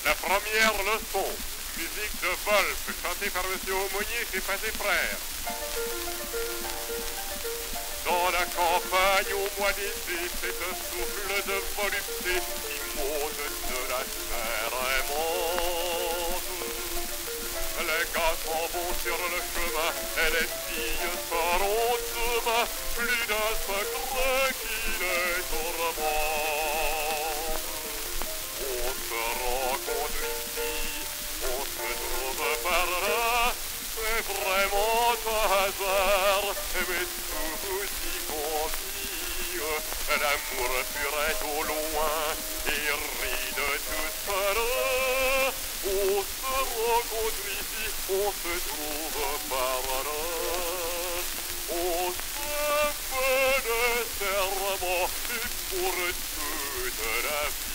La première leçon, musique de Wolf, chantée par Monsieur Aumônier chez Pâté Frères. Dans la campagne au mois d'été, c'est un souffle de volupté qui monte de la terre immonde. Les gars s'en vont sur le chemin et les filles seront demain, plus d'un secret qui les tourmente. On se rencontre ici, on se trouve par là, c'est vraiment un hasard, mais tout y confie. L'amour pur est au loin et rit de tout cela. On se rencontre ici, on se trouve par là. On se fait des serments pour toute la vie.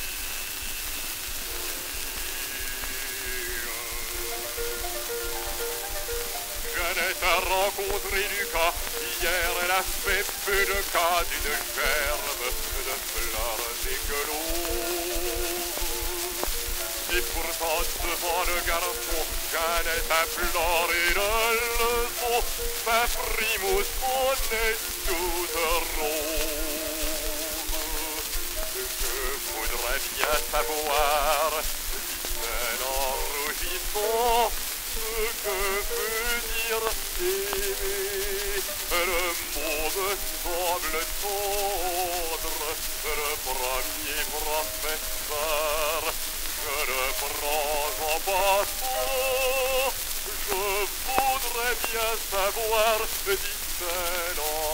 Jeannette a rencontré Lucas, hier elle a fait peu de cas d'une gerbe de fleurs écloses. Et pourtant devant le garçon, Jeannette a pleuré de leçon, ma primousse on est toute rose. Je voudrais bien savoir, dit-elle en rougissant, ce que veut dire aimer. Le mot me semble tendre, le premier professeur, je le prends en passant. Je voudrais bien savoir, dit-elle en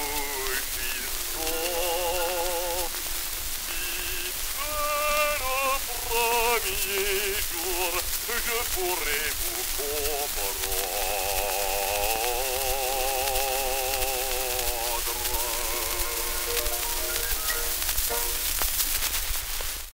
rougissant, si c'est le premier jour, je pourrais vous comprendre.